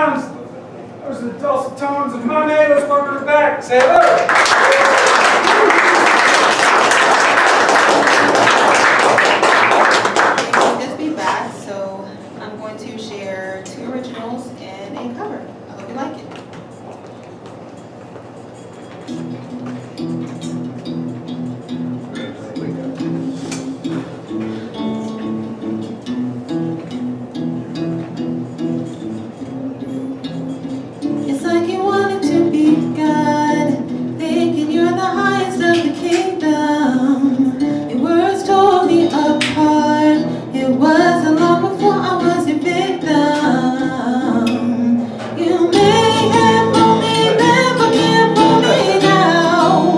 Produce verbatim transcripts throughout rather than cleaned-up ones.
sounds. Those are the dulcet tones of Monet. Let's welcome her back. Say hello. Just be back, so I'm going to share two originals and a cover. I hope you like it. It's like you wanted to be God, thinking you're the highest of the kingdom. Your words tore me apart. It wasn't long before I was your victim. You may have fooled me then, but can't fool me now.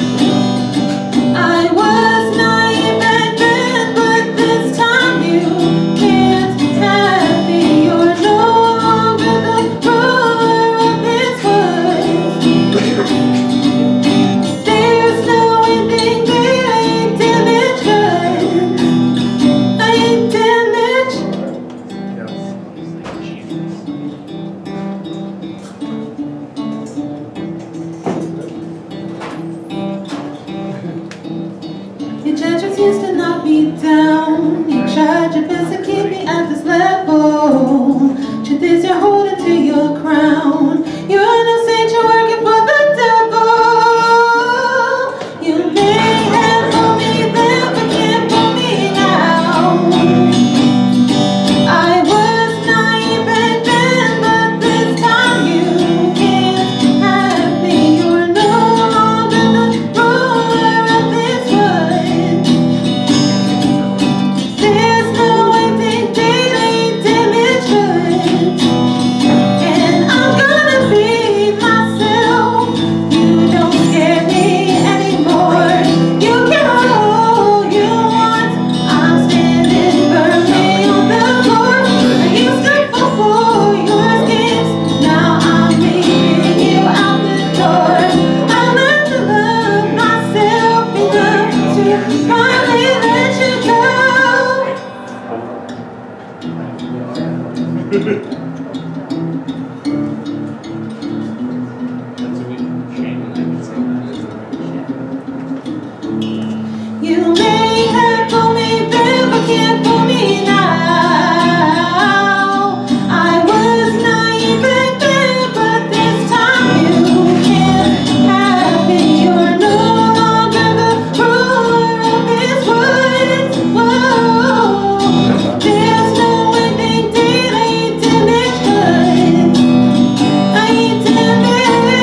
I was naive back then, but this time you can't have me. You're no longer the ruler of this world. There's no ending there. I ain't damaged good. I ain't damaged. Your judgments used to knock me down. You tried your best to keep me at this level. Truth is you're holding to your crown. You're no saint, you're working for the devil. You may have fooled me then, but can't fool me now. I was naive back then, but this time you can't have me. You're no longer the ruler of this world. There's no ending date, I ain't damaged good. And I'm gonna be myself. You don't scare me anymore. You can hold all you want. I'm standing firmly on the floor. I used to fall for your schemes. Now I'm leaving you out the door. I learned to love myself enough to finally let you go. You may have fooled me then, but can't fool me now. I was naive back then, but this time you can't have me. You're no longer the ruler of this world. Whoa. There's no ending date, I ain't damaged good. I ain't damaged.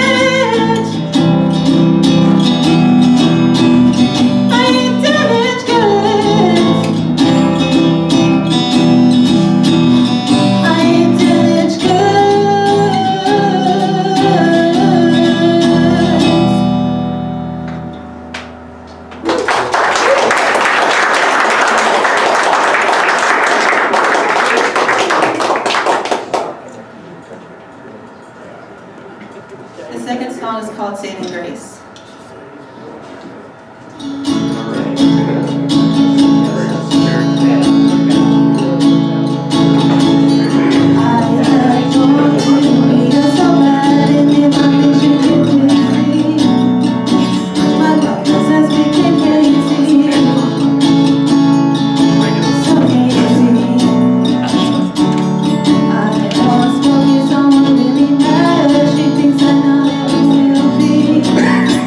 I ain't damaged goods. I ain't damaged goods. The second song is called Saving Grace. Someone really matters. She thinks I know that we will be.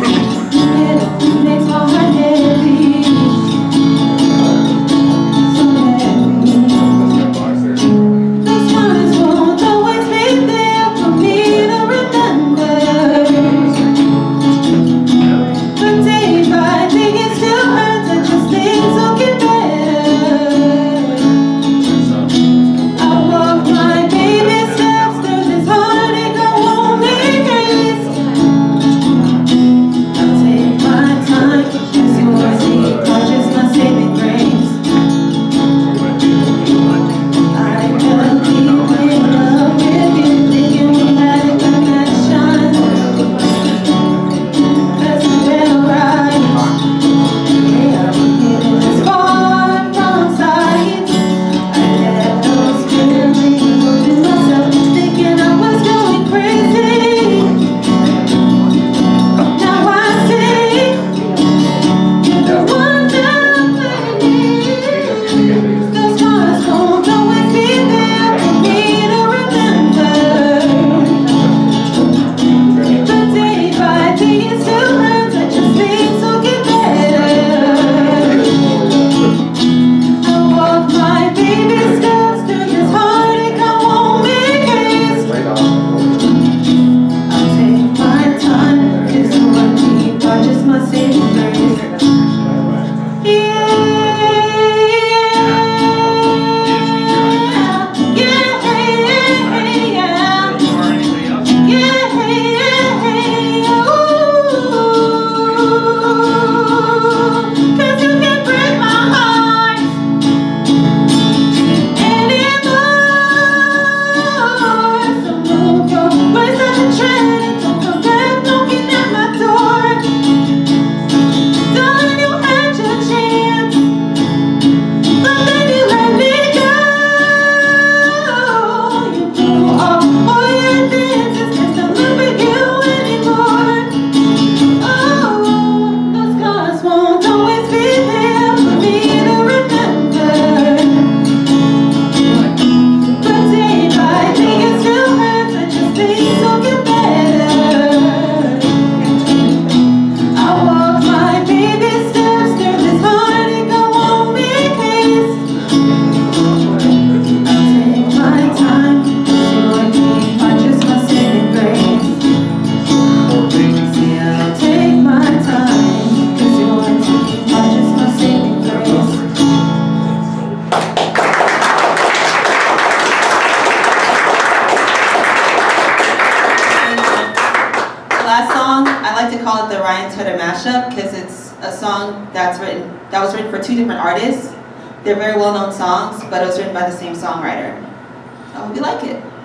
last song, I like to call it the Ryan Tedder mashup because it's a song that's written that was written for two different artists. They're very well-known songs, but it was written by the same songwriter. I hope you like it.